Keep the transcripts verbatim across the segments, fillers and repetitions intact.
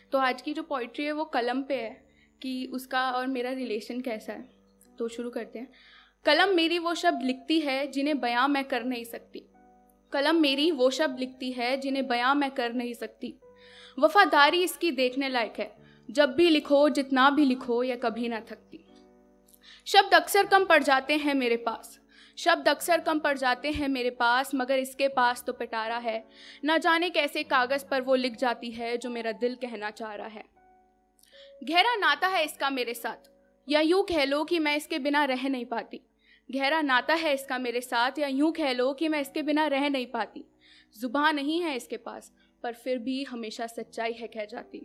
तो आज की जो पोइट्री है वो कलम पे है कि उसका और मेरा रिलेशन कैसा है। तो शुरू करते हैं। कलम मेरी वो शब्द लिखती है जिन्हें बयां मैं कर नहीं सकती। कलम मेरी वो शब्द लिखती है जिन्हें बयां मैं कर नहीं सकती। वफादारी इसकी देखने लायक है, जब भी लिखो जितना भी लिखो या कभी ना थकती। शब्द अक्सर कम पड़ जाते हैं मेरे पास, शब्द अक्सर कम पड़ जाते हैं मेरे पास, मगर इसके पास तो पिटारा है। ना जाने कैसे कागज़ पर वो लिख जाती है जो मेरा दिल कहना चाह रहा है। गहरा नाता है इसका मेरे साथ, या यूं कह लो कि मैं इसके बिना रह नहीं पाती। गहरा नाता है इसका मेरे साथ, या यूं कह लो कि मैं इसके बिना रह नहीं पाती। जुबान नहीं है इसके पास, पर फिर भी हमेशा सच्चाई है कह जाती।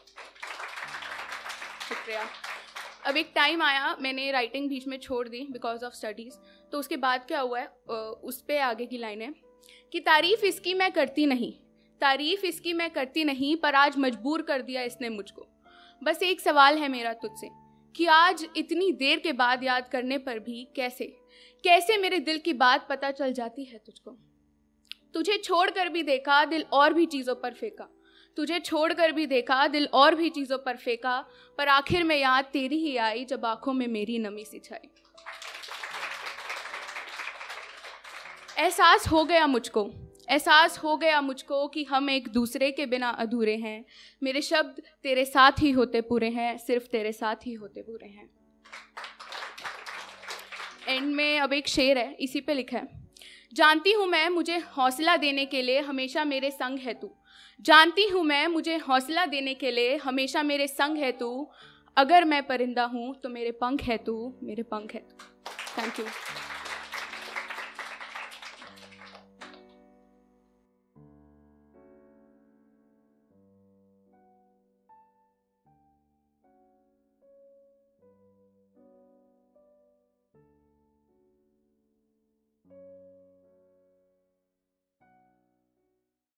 शुक्रिया। अब एक टाइम आया, मैंने राइटिंग बीच में छोड़ दी बिकॉज ऑफ स्टडीज़। तो उसके बाद क्या हुआ है, उस पर आगे की लाइन है कि तारीफ़ इसकी मैं करती नहीं, तारीफ़ इसकी मैं करती नहीं, पर आज मजबूर कर दिया इसने मुझको। बस एक सवाल है मेरा तुझसे कि आज इतनी देर के बाद याद करने पर भी कैसे कैसे मेरे दिल की बात पता चल जाती है तुझको। तुझे छोड़ कर भी देखा, दिल और भी चीज़ों पर फेंका। तुझे छोड़ कर भी देखा, दिल और भी चीज़ों पर फेंका, पर आखिर में याद तेरी ही आई जब आंखों में मेरी नमी सी छाई। एहसास हो गया मुझको, एहसास हो गया मुझको कि हम एक दूसरे के बिना अधूरे हैं। मेरे शब्द तेरे साथ ही होते पूरे हैं, सिर्फ तेरे साथ ही होते पूरे हैं। एंड में अब एक शेर है, इसी पे लिखा है। जानती हूँ मैं मुझे हौसला देने के लिए हमेशा मेरे संग है तू। जानती हूँ मैं मुझे हौसला देने के लिए हमेशा मेरे संग है तू। अगर मैं परिंदा हूँ तो मेरे पंख है तू, मेरे पंख है तू। Thank you.